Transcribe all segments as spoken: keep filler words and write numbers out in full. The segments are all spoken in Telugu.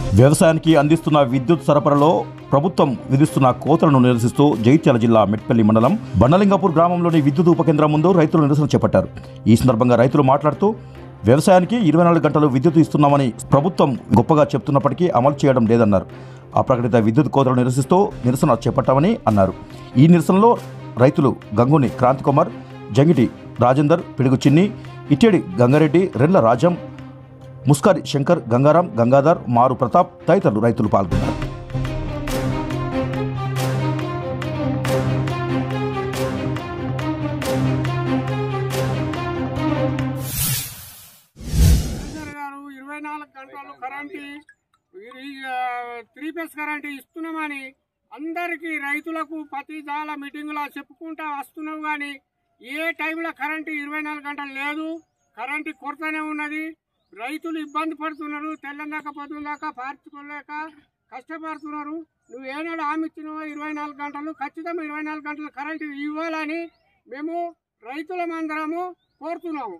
వ్యవసాయానికి అందిస్తున్న విద్యుత్ సరఫరాలో ప్రభుత్వం విధిస్తున్న కోతలను నిరసిస్తూ జగిత్యాల జిల్లా మెట్పల్లి మండలం బండలింగపూర్ గ్రామంలోని విద్యుత్ ఉపకేంద్రం ముందు రైతులు నిరసన చేపట్టారు. ఈ సందర్భంగా రైతులు మాట్లాడుతూ వ్యవసాయానికి ఇరవై నాలుగు గంటలు విద్యుత్ ఇస్తున్నామని ప్రభుత్వం గొప్పగా చెప్తున్నప్పటికీ అమలు చేయడం లేదన్నారు. అప్రకటిత విద్యుత్ కోతలను నిరసిస్తూ నిరసన చేపట్టామని అన్నారు. ఈ నిరసనలో రైతులు గంగుని క్రాంతికుమార్, జంగిటి రాజేందర్, పిడుగు చిన్ని, ఇట్టేడి గంగారెడ్డి, రెడ్ల రాజం, ముస్కారి శంకర్, గంగారాం, గంగాధర్, మారు ప్రతాప్ తదితరులు రైతులు పాల్గొన్నారు. ఇరవై నాలుగు గంటలు కరెంటు త్రీ ఫేస్ కరెంటు ఇస్తున్నామని అందరికీ రైతులకు ప్రతి చాలా మీటింగులో చెప్పుకుంటా వస్తున్నావు. కానీ ఏ టైంలో కరెంటు ఇరవై నాలుగు గంటలు లేదు, కరెంటు కొరతనే ఉన్నది. రైతులు ఇబ్బంది పడుతున్నారు, తెల్లందాకా పొద్దుందాకా పార్చుకోలేక కష్టపడుతున్నారు. నువ్వు ఏనాడు హామీ ఇచ్చినావో ఇరవై నాలుగు గంటలు ఖచ్చితంగా ఇరవై నాలుగు గంటలు కరెంటు ఇవ్వాలని మేము రైతులమందరము కోరుతున్నాము.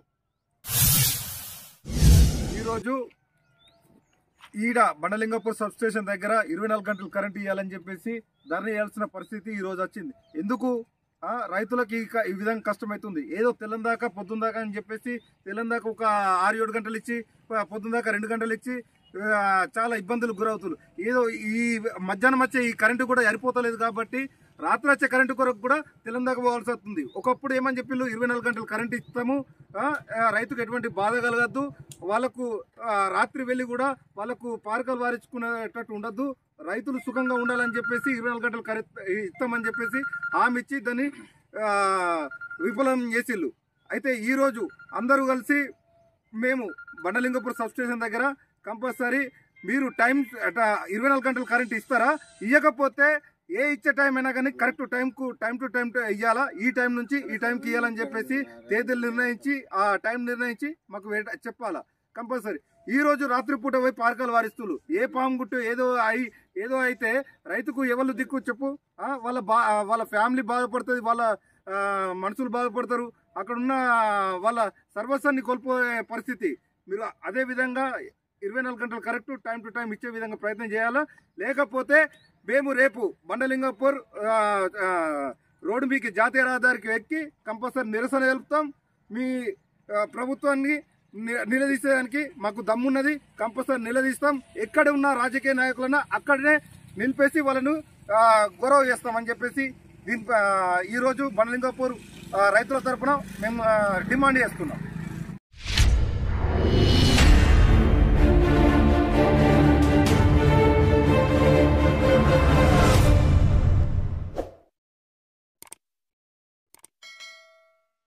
ఈరోజు ఈడ బండలింగపూర్ సబ్ స్టేషన్ దగ్గర ఇరవై నాలుగు గంటలు కరెంట్ ఇవ్వాలని చెప్పేసి ధర్నా చేయాల్సిన పరిస్థితి ఈరోజు వచ్చింది. ఎందుకు రైతులకు ఈ విధంగా కష్టమవుతుంది? ఏదో తెల్లందాకా పొద్దుందాకా అని చెప్పేసి తెల్లందాకా ఒక ఆరు ఏడు గంటలు ఇచ్చి పొద్దుందాకా రెండు గంటలు ఇచ్చి చాలా ఇబ్బందులకు గురవుతుంది. ఏదో ఈ మధ్యాహ్నం వచ్చే ఈ కరెంటు కూడా సరిపోతలేదు కాబట్టి రాత్రి వచ్చే కరెంటు కొరకు కూడా తెల్లందాకా పోవాల్సి వస్తుంది. ఒకప్పుడు ఏమని చెప్పిళ్ళు, ఇరవై నాలుగు గంటలు కరెంటు ఇస్తాము, రైతుకు ఎటువంటి బాధ కలగద్దు, వాళ్ళకు రాత్రి వెళ్ళి కూడా వాళ్ళకు పారకాలు వారించుకునేటట్టు ఉండద్దు, రైతులు సుఖంగా ఉండాలని చెప్పేసి ఇరవై నాలుగు గంటలు కరెక్ట్ ఇస్తామని చెప్పేసి హామీ ఇచ్చి దాన్ని విఫలం చేసిళ్ళు. అయితే ఈరోజు అందరూ కలిసి మేము బండలింగపూర్ సబ్ స్టేషన్ దగ్గర కంపల్సరీ మీరు టైం ఇరవై నాలుగు గంటలు కరెంట్ ఇస్తారా, ఇవ్వకపోతే ఏ ఇచ్చే టైం అయినా కానీ కరెక్ట్ టైంకు టైం టు టైం ఇవ్వాలా, ఈ టైం నుంచి ఈ టైంకి ఇవ్వాలని చెప్పేసి తేదీలు నిర్ణయించి ఆ టైం నిర్ణయించి మాకు చెప్పాలా కంపల్సరీ. ఈ రోజు రాత్రిపూట పోయి పార్కాలు వారిస్తులు ఏ పాము గుట్టు ఏదో అయి ఏదో అయితే రైతుకు ఎవరు దిక్కు చెప్పు? వాళ్ళ బా వాళ్ళ ఫ్యామిలీ బాధపడుతుంది, వాళ్ళ మనుషులు బాధపడతారు, అక్కడున్న వాళ్ళ సర్వస్వాన్ని కోల్పోయే పరిస్థితి. మీరు అదే విధంగా ఇరవై నాలుగు గంటలు కరెక్ట్ టైం టు టైం ఇచ్చే విధంగా ప్రయత్నం చేయాలా. లేకపోతే మేము రేపు బండలింగపూర్ రోడ్డు మీకు జాతీయ రహదారికి ఎక్కి కంపల్సరీ నిరసన తెలుపుతాం. మీ ప్రభుత్వాన్ని నిలదీసేదానికి మాకు దమ్మున్నది, కంపల్సరీ నిలదీస్తాం. ఎక్కడ ఉన్న రాజకీయ నాయకులన్నా అక్కడనే నిలిపేసి వాళ్ళను గౌరవ చేస్తామని చెప్పేసి దీని ఈరోజు బండలింగపూర్ రైతుల తరఫున మేము డిమాండ్ చేస్తున్నాం.